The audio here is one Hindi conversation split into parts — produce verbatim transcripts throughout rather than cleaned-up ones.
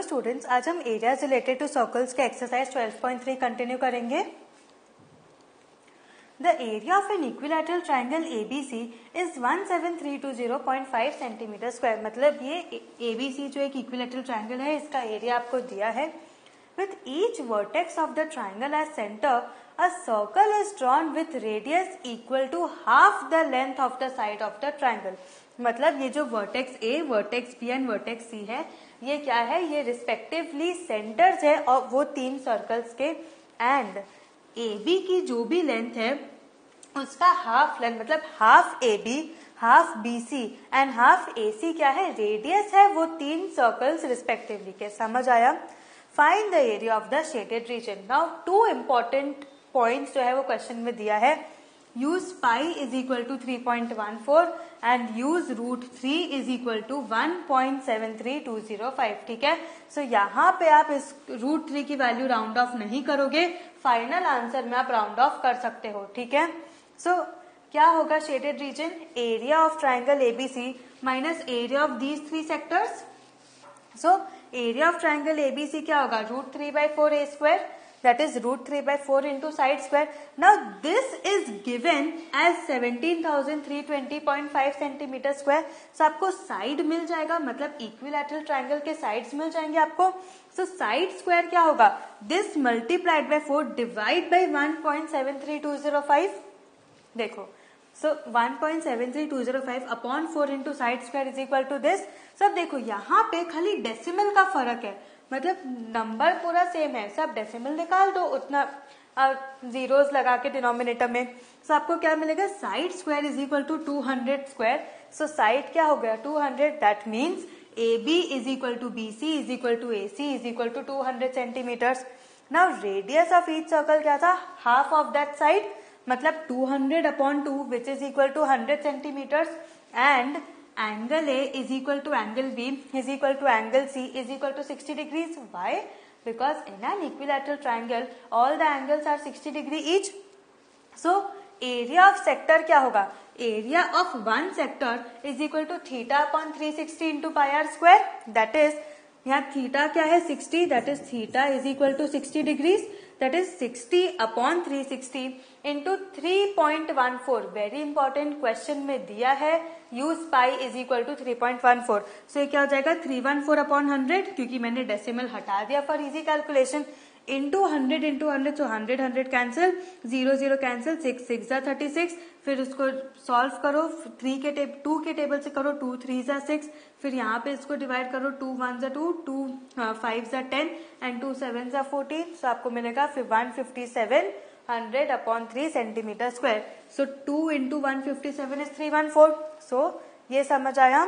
स्टूडेंट्स, आज हम एरियाज रिलेटेड टू सर्कल्स के exercise twelve point three continue करेंगे। The area of an equilateral triangle ABC is one seven three two zero point five centimetre square. मतलब ये एबीसी जो एक इक्विलैटरल ट्रायंगल है, इसका एरिया आपको दिया है। With each vertex of the triangle as centre, a circle is drawn with radius equal to half the length of the side of the triangle। मतलब ये जो vertex A, vertex B and vertex C है, ये क्या है, ये रिस्पेक्टिवली सेंटर्स है और वो तीन सर्कल्स के, एंड A B की जो भी लेंथ है उसका हाफ लेंथ, मतलब half A B, half B C and half A C क्या है, रेडियस है वो तीन सर्कल्स रिस्पेक्टिवली के। समझ आया? Find the area of the shaded region. Now two important points जो है वो क्वेश्चन में दिया है। Use pi is equal to three point one four and use root three is equal to one point seven three two zero five. ठीक है, सो so, यहाँ पे आप इस रूट थ्री की वैल्यू राउंड ऑफ नहीं करोगे, फाइनल आंसर में आप राउंड ऑफ कर सकते हो। ठीक है, सो so, क्या होगा shaded region? Area of triangle ABC minus area of these three sectors. So area of triangle ABC क्या होगा? Root three by four a square, that is root three by four into side square. Now this is given as seventeen thousand three hundred twenty point five centimeter square. So आपको side मिल जाएगा, मतलब equilateral triangle के sides मिल जाएंगे आपको। So side square क्या होगा? This multiplied by four divide by one point seven three two zero five। देखो, so one point seven three two zero five upon four into side square is equal to this। सब देखो यहाँ पे खाली डेसिमल का फर्क है, मतलब नंबर पूरा सेम है, सब डेसिमल निकाल दो उतना जीरोस लगा के डिनोमिनेटर में। सो आपको क्या मिलेगा? Side square is equal to two hundred square. So side क्या हो गया? Two hundred. That means A B is equal to B C is equal to A C is equal to two hundred centimetres. Now radius of each circle क्या था? हाफ ऑफ दैट साइड, मतलब two hundred upon two which is equal to hundred centimetres, and angle A is equal to angle B is equal to angle C is equal to sixty degrees. Why? Because in an equilateral triangle all the angles are sixty degree each. So area of sector क्या होगा? Area of one sector is equal to theta upon three sixty into pi r square. That is, यहाँ थीटा क्या है? Sixty. That is theta is equal to sixty degrees, that is sixty upon three sixty into three point one four. Very important question में दिया है use pi is equal to three point one four. So ये क्या हो जाएगा? Three one four upon hundred, क्योंकि मैंने डेसिमल हटा दिया for easy calculation, into hundred into hundred. So hundred hundred cancel, zero zero cancel, six six जा थर्टी सिक्स। फिर उसको सॉल्व करो, थ्री के टेब टू के टेबल से करो, टू थ्री जा सिक्स, फिर यहाँ पे इसको डिवाइड करो, टू वन जा टू, टू फाइव जा टेन एंड टू सेवन जा फोर्टीन। सो आपको मिलेगा फिर one fifty seven hundred upon three centimetre square. So two into one fifty seven is three one four. So ये समझ आया?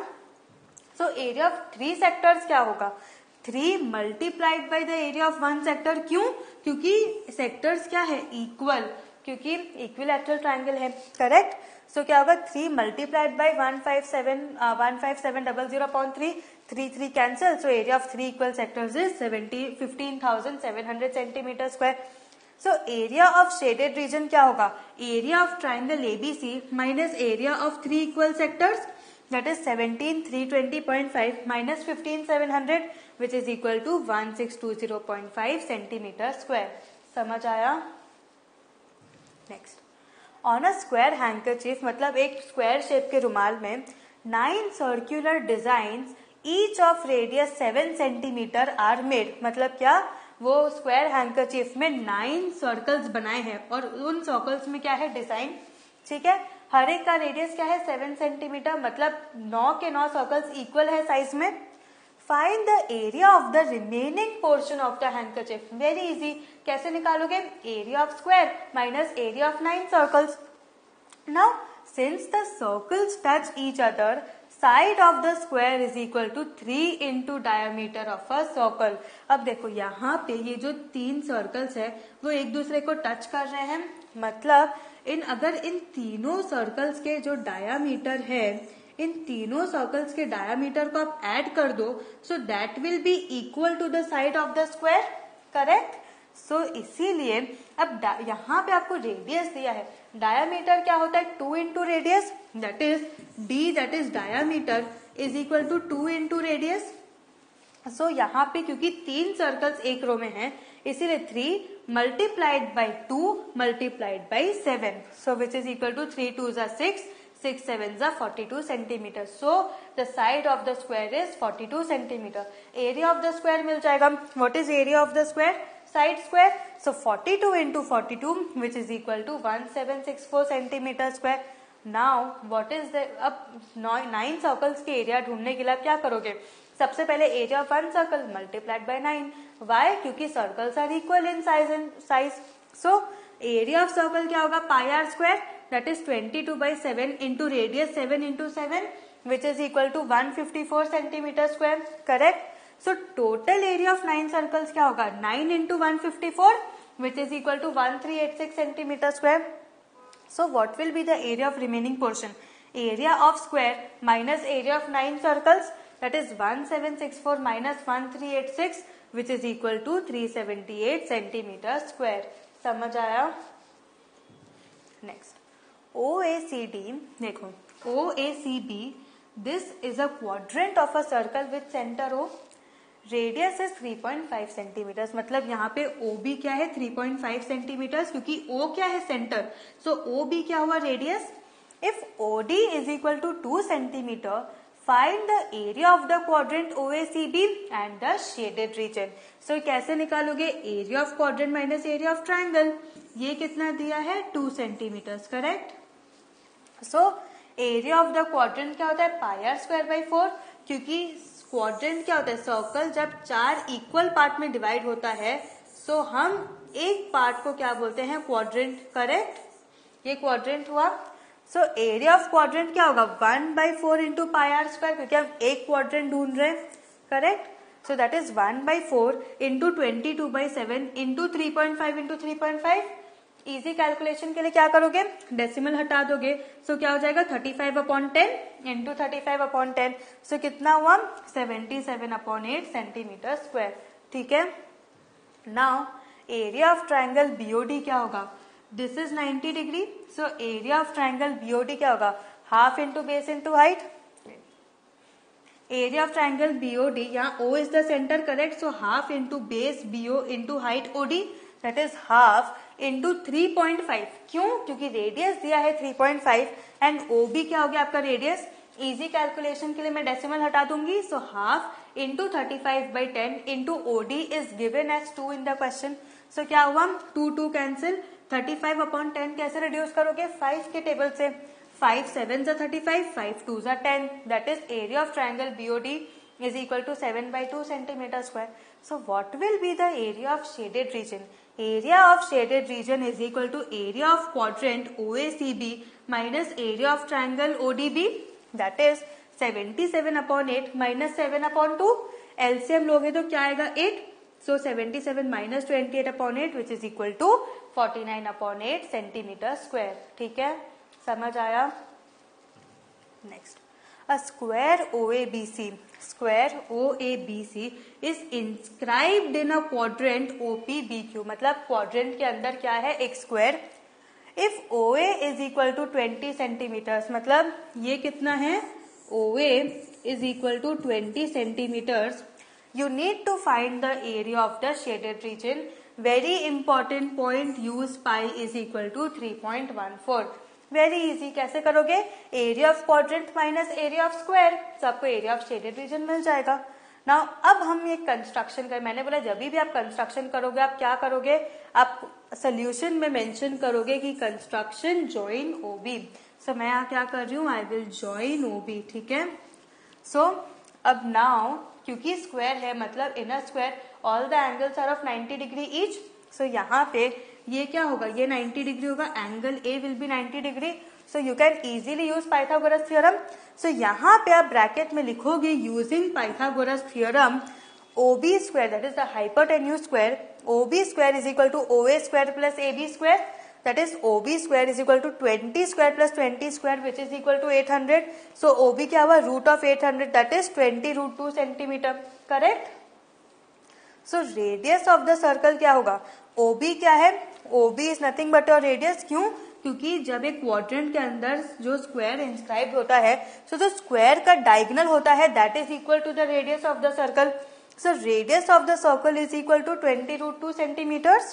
So area of three sectors क्या होगा? Three multiplied by the area of one sector. क्यों? क्योंकि सेक्टर्स क्या है? इक्वल, क्योंकि इक्विलैटरल ट्रायंगल है। करेक्ट? सो so, क्या होगा? Three multiplied by one five seven one five seven double zero upon three, three three cancel. So area of three equal sectors is seventy fifteen thousand seven hundred centimetre square. So area of shaded region क्या होगा? Area of triangle ABC minus area of three equal sectors, that is seventeen three twenty point five minus fifteen seven hundred which is equal to one six two zero point five centimeter square। समझ आया? Next, on a square handkerchief, मतलब एक स्क्वायर शेप के रुमाल में nine circular designs each of radius seven centimetre are made. मतलब क्या? वो स्क्वायर हैंकरचीफ में नाइन सर्कल्स बनाए हैं और उन सर्कल्स में क्या है? डिजाइन। ठीक है, हर एक का रेडियस क्या है? सेवन सेंटीमीटर, मतलब नौ के नौ सर्कल्स इक्वल है साइज में। Find the area of the remaining portion of the handkerchief. Very easy, कैसे निकालोगे? Area of square minus area of nine circles. Now since the circles touch each other, side of the square is equal to three into diameter of a circle. अब देखो यहाँ पे ये जो तीन सर्कल्स है वो एक दूसरे को टच कर रहे हैं, मतलब इन अगर इन तीनों सर्कल्स के जो डायामीटर है, इन तीनों सर्कल्स के डायामीटर को आप ऐड कर दो, so that will be equal to the side of the square. Correct? So इसीलिए अब यहाँ पे आपको रेडियस दिया है, डायामीटर क्या होता है? Two into radius, that is D, that is diameter is equal to two into radius. So so, यहाँ पे क्योंकि तीन सर्कल्स एक रो में हैं, इसीलिए three multiplied by two multiplied by seven, so which is equal to three two जा सिक्स, सिक्स सेवन जा forty two centimetre. So the side of the square is forty two centimetre. Area of the square मिल जाएगा. What is area of the square? Side square. So forty two into forty two which is equal to one seven six four centimetre square. Now what is the, अब नाइन सर्कल्स के एरिया ढूंढने के लिए आप क्या करोगे? सबसे पहले area of one circle multiplied by nine. Why? क्योंकि circles are equal in size and size. So area of circle क्या होगा? Pi r square, that is twenty two by seven into radius seven into seven which is equal to one fifty four centimetre square. Correct. So total area of nine circles क्या होगा? Nine into one fifty four which is equal to one three eight six centimetre square. So what will be the area of remaining portion? Area of square minus area of nine circles, that is one seven six four minus one three eight six which is equal to three seventy-eight centimeter square. समझ आया? Next, O A C D. देखो, O A C D, this is a quadrant of a circle with center O. Radius is three point five centimetre. मतलब यहाँ पे O B क्या है? थ्री पॉइंट फाइव सेंटीमीटर, क्योंकि O क्या है? सेंटर. सो O B क्या हुआ? Radius. If O D is equal to two centimetre, find the area of the quadrant O A C B and the shaded region. So कैसे निकालोगे? Area of quadrant minus area of triangle. ये कितना दिया है? Two centimetre. Correct. So area of the quadrant क्या होता है? Pi r square by four. क्योंकि क्वाड्रेंट क्या होता है? सर्कल जब चार इक्वल पार्ट में डिवाइड होता है, सो हम एक पार्ट को क्या बोलते हैं? क्वाड्रेंट. करेक्ट. ये क्वाड्रेंट हुआ. सो एरिया ऑफ क्वाड्रेंट क्या होगा? One by four into pi r square, क्योंकि हम एक क्वाड्रेंट ढूंढ रहे हैं. Correct. So that is one by four into twenty two by seven into three point five into three point five. Easy calculation के लिए क्या करोगे? डेसिमल हटा दोगे. सो so, क्या हो जाएगा? Thirty five upon ten into thirty five upon ten. So कितना हुआ? Seventy seven upon eight centimetre square. ठीक है. Now area of triangle B O D क्या होगा? This is ninety degree. So area of triangle B O D क्या होगा? Half into base into height. Area of triangle B O D, यहाँ O is the centre. Correct. So half into base B O into height O D, that is half into three point five. क्यों? क्योंकि रेडियस दिया है three point five and O B क्या हो गया आपका? रेडियस. इजी कैलकुलेशन के लिए मैं डेसिमल हटा दूंगी. So half into thirty five by ten into O D is given as two in the question. So क्या हुआ? Two two cancel. Thirty five upon ten कैसे रिड्यूस करोगे? फाइव के टेबल से. फाइव सेवन जा थर्टी फाइव, फाइव टू जा ten. That is area of triangle B O D is equal to seven by two centimeter square. So what will be the area of shaded region? Area of shaded region is equal to area of quadrant O A C B minus area of triangle O D B, that is seventy-seven upon eight minus seven upon two. L C M लोगे तो क्या आएगा? eight. So seventy-seven minus twenty-eight upon eight which is equal to forty-nine upon eight centimeter square. ठीक है, समझ आया? Next, a square O A B C, square O A B C is inscribed in a quadrant O P B Q. मतलब quadrant के अंदर क्या है? एक square. If O A is equal to twenty centimeters, मतलब ये कितना है? O A is equal to twenty centimeters. You need to find the area of the shaded region. Very important point, use pi is equal to three point one four. Very easy. कैसे करोगे? Area of quadrant minus area of square, सबको एरिया ऑफ शेडेड रीजन मिल जाएगा. नाउ अब हम ये कंस्ट्रक्शन कर, मैंने बोला जब भी आप कंस्ट्रक्शन करोगे आप क्या करोगे? आप सोल्यूशन में मेंशन करोगे कि कंस्ट्रक्शन जॉइन ओबी. सो मैं यहाँ क्या कर रही हूँ? I will join O B. ठीक है. सो so, अब नाउ क्योंकि स्क्वायर है मतलब inner square, all the angles are of ninety degree each. So यहाँ पे ये क्या होगा? ये नाइन्टी डिग्री होगा. Angle A will be ninety degree. So you can easily use Pythagoras theorem. So यहाँ पे आप ब्रैकेट में लिखोगे using Pythagoras theorem O B square, that is the hypotenuse square. O B square is equal to O A square plus A B square, that is O B square is equal to twenty square plus twenty square which is equal to eight hundred. So O B क्या हुआ? Root of eight hundred, that is twenty root two centimetre. Correct. So radius of the circle क्या होगा? O B क्या है? O B is nothing but your radius. क्यों? क्योंकि जब एक क्वाड्रेंट के अंदर जो स्क्वायर इंस्क्राइब होता है, सो जो स्क्वायर का डायगोनल होता है that is equal to the radius of the circle. So radius of the circle is equal to twenty root two centimeters.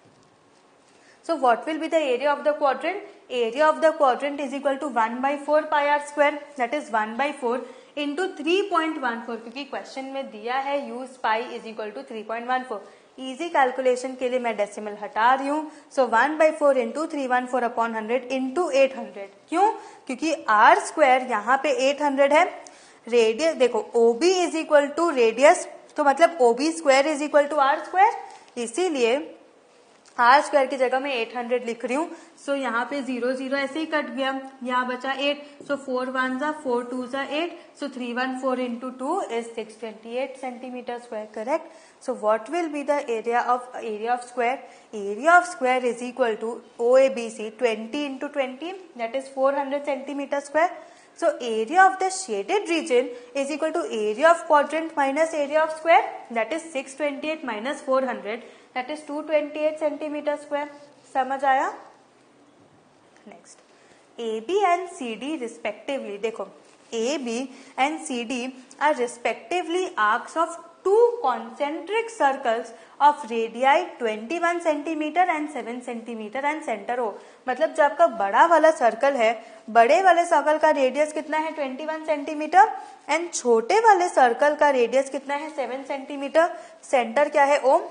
So what will be the area of the quadrant? Area of the quadrant is equal to one by four pi r square, that is one by four into three point one four, क्योंकि क्वेश्चन में दिया है use pi is equal to three point one four. Easy calculation के लिए मैं डेसिमल हटा रही हूँ. So one by four into three one four upon hundred into eight hundred. क्यों? क्योंकि आर स्क्वायर यहाँ पे एट हंड्रेड है. रेडियस देखो O B is equal to radius, तो मतलब O B square is equal to r square, इसीलिए आर स्क्वायर की जगह मैं एट हंड्रेड लिख रही हूँ. सो so, यहाँ पे जीरो जीरो ऐसे ही कट गया, यहाँ बचा एट. सो फोर वन जा फोर टू जा eight. So three one four into two is six twenty eight centimetre square. Correct. So what will be the area of area of square? Area of square is equal to O A B C twenty into twenty, that is four hundred centimetre square. So area of the shaded region is equal to area of quadrant minus area of square, that is six twenty-eight minus four hundred, that is two twenty-eight centimeter square. समझ आया? Next, A B and C D respectively. देखो A B and C D are respectively arcs of two concentric circles of radii twenty-one centimeter and seven centimeter and center O. मतलब जो आपका बड़ा वाला सर्कल है, बड़े वाले सर्कल का रेडियस कितना है इक्कीस सेंटीमीटर एंड छोटे वाले सर्कल का रेडियस कितना है सेवन सेंटीमीटर. सेंटर क्या है O.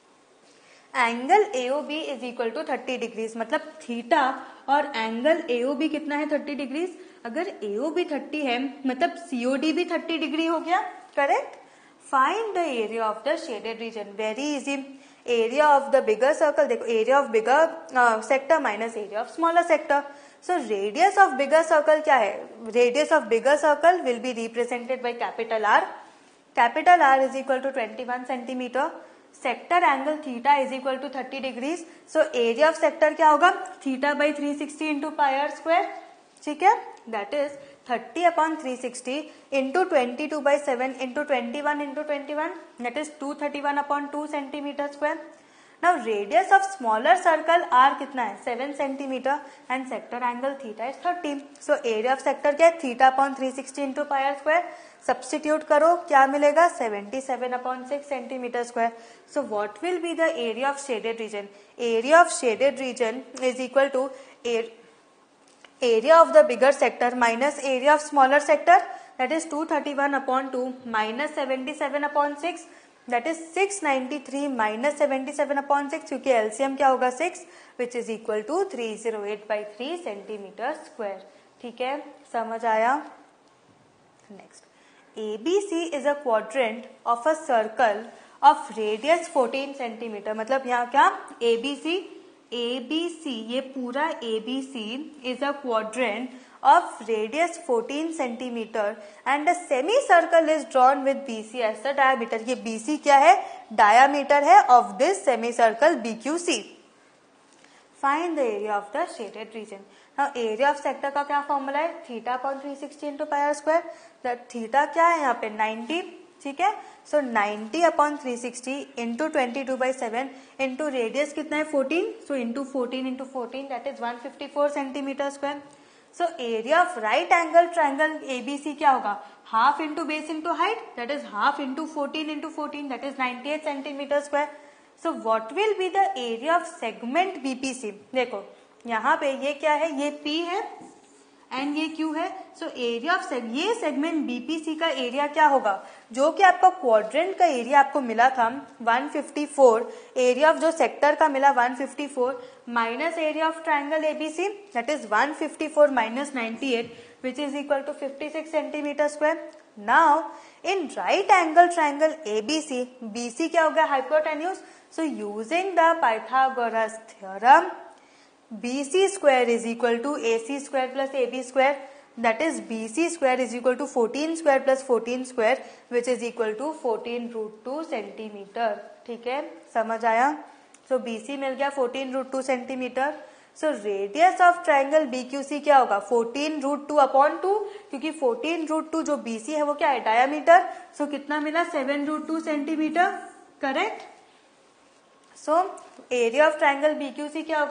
Angle A O B is equal to thirty degrees, मतलब थीटा और एंगल A O B कितना है थर्टी डिग्रीज. अगर A O B थर्टी है मतलब C O D भी थर्टी डिग्री हो गया. Correct. Find the area of the shaded region. Very easy. Area of the bigger circle, देखो area of bigger uh, sector minus area of smaller sector. So radius of bigger circle क्या है? Radius of bigger circle will be represented by capital R. Capital R is equal to twenty-one centimeter. Sector angle theta is equal to thirty degrees. So area of sector क्या होगा? Theta by three sixty into pi r square. ठीक है? That is thirty upon three sixty into twenty-two by seven into twenty-one into twenty-one, that is two thirty-one upon two centimeter square. Now radius of smaller circle R कितना है seven centimeter and sector angle theta is thirty. So area of sector क्या है theta upon three sixty into pi r square. Substitute करो क्या मिलेगा seventy-seven upon six centimeter square. So what will be the area of shaded region? Area of shaded region is equal to area area of the bigger sector minus area of smaller sector, that is two thirty-one upon two minus seventy-seven upon six, that is six ninety-three minus seventy-seven upon six, क्योंकि एलसीएम क्या होगा six, which is equal to three oh eight by three centimeter square. ठीक है, समझ आया? Next, A B C is a quadrant of a circle of radius fourteen centimeter. मतलब यहाँ क्या A B C A B C, ये पूरा A B C is a quadrant of radius fourteen centimeter and a semicircle is drawn with B C as the diameter. ये B C क्या है? Diameter है of this semicircle B Q C. Find the area of the shaded region. Now area of sector का क्या फॉर्मूला है? Theta upon three sixty into pi r square. That theta क्या है यहाँ पे ninety. ठीक है. So ninety upon three sixty into twenty two by seven into radius कितना है fourteen. So into fourteen into fourteen that is one fifty four centimetre square. So area of right angle triangle ABC क्या होगा? Half into base into height, that is half into fourteen into fourteen, that is ninety eight centimetre square. So what will be the area of segment BPC? देखो यहाँ पे ये क्या है? ये P है एंड ये Q है. सो एरिया ऑफ ये सेगमेंट बीपीसी का एरिया क्या होगा? जो कि आपका क्वाड्रेंट का एरिया आपको मिला था one fifty four, area of जो सेक्टर का मिला one fifty four minus area of triangle ABC, that is one fifty four minus ninety eight, which is equal to fifty six centimetre square. Now in right angle triangle ABC, BC क्या हो गया? Hypotenuse. So using the Pythagoras theorem, B C square is equal to A C square plus A B square, that is B C square is equal to fourteen square plus fourteen square, which is equal to fourteen root two centimeter. ठीक है, समझ आया? So B C मिल गया fourteen root two centimeter. So radius of triangle B Q C क्या होगा? fourteen root two upon two, क्योंकि fourteen root two जो B C है वो क्या है? diameter. So कितना मिला? seven root two centimeter. Correct? So area of triangle B Q C क्या होगा?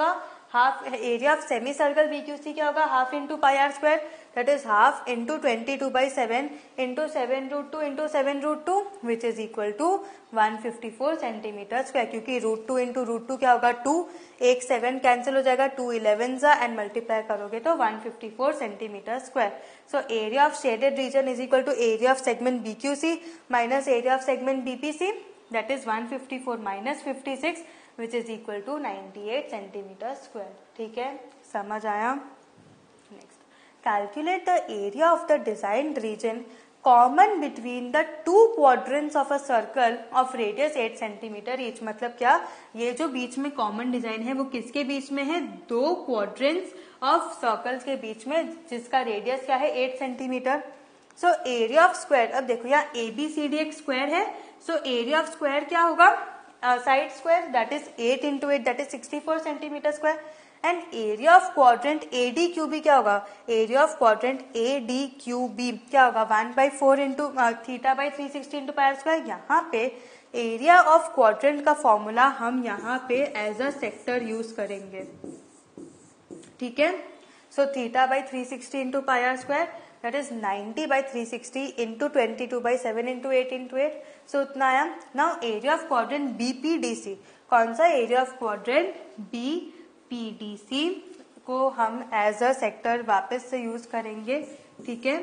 Half area of semi circle BQC क्या होगा, half into pi r square, that is half into twenty two by seven into seven root two into seven root two which is equal to one fifty four centimetre square, क्योंकि root two into root two क्या होगा टू, एक सेवन कैंसिल हो जाएगा, टू इलेवन जा एंड मल्टीप्लाई करोगे तो one fifty four centimetre square. So area of shaded region is equal to area of segment BQC minus area of segment BPC, that is one fifty four minus fifty six which is equal to ninety eight centimetre square. ठीक है, समझ आया. Next, calculate the area of the designed region common between the two quadrants of a circle of radius eight centimetre each. मतलब क्या, ये जो बीच में कॉमन डिजाइन है वो किसके बीच में है, दो क्वाड्रेंट्स ऑफ सर्कल्स के बीच में जिसका रेडियस क्या है eight centimetre. So area of square, अब देखो यहाँ ए बी सी डी एक स्क्वायर है, सो एरिया ऑफ स्क्वायर क्या होगा, side square, that is eight into eight, that is sixty four centimetre square. And area of quadrant A D Q B क्या होगा, area of quadrant A D Q B क्या होगा, one by four into theta by three sixty into pi r square. यहाँ पे एरिया ऑफ क्वाड्रेंट का फॉर्मूला हम यहाँ पे एज अ सेक्टर यूज करेंगे. ठीक है, so theta by three sixty into pi r square, that is ninety by three sixty into twenty two by seven into eight into eight, so उतना आया. Now area of quadrant BPDC, कौन सा, एरिया ऑफ क्वाड्रेंट बीपीडीसी को हम एज अ सेक्टर वापस से यूज करेंगे. ठीक है,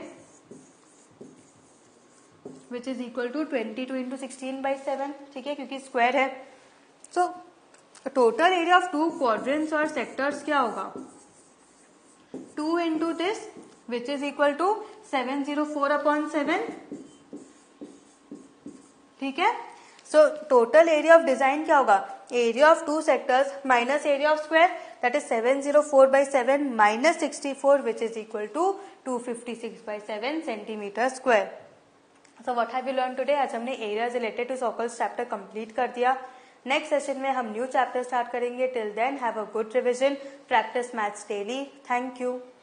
which is equal to twenty two into sixteen by seven. ठीक है, क्योंकि स्क्वायर है. So total area of two quadrants और सेक्टर्स क्या होगा, two into this which is equal to seven zero four upon seven. ठीक है, so total area of design क्या होगा, area of two sectors minus area of square, that is seven zero four by seven minus sixty four which is equal to two fifty six by seven centimetre square. So what have you learn today, आज हमने area related to circles chapter complete कर दिया. नेक्स्ट सेशन में हम न्यू चैप्टर स्टार्ट करेंगे. Till then have a good revision, practice maths daily. Thank you.